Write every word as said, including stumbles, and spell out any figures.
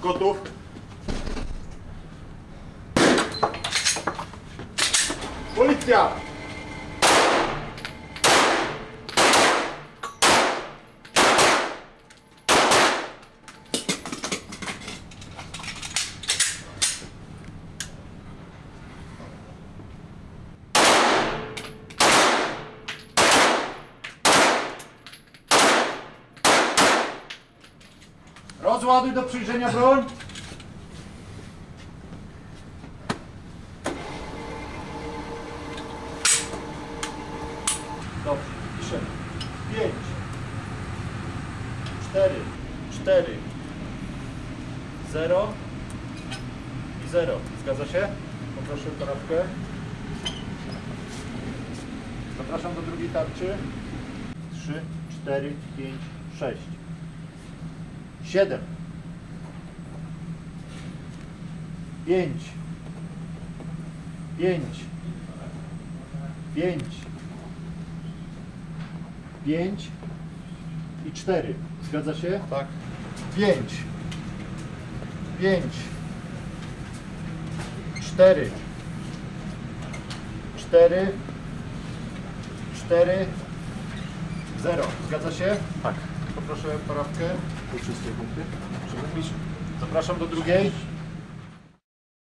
Gotów. Policja! Rozładuj do przyjrzenia broń. Dobrze, piszę. Pięć, cztery, cztery, zero i zero. Zgadza się? Poproszę torebkę. Zapraszam do drugiej tarczy. Trzy, cztery, pięć, sześć. Siedem. Pięć. Pięć. Pięć. Pięć. I cztery. Zgadza się? Tak. Pięć. Pięć. Cztery. Cztery. Cztery. Zero. Zgadza się? Tak. Poproszę parafkę. Tu wszystkie punkty. Zapraszam do drugiej.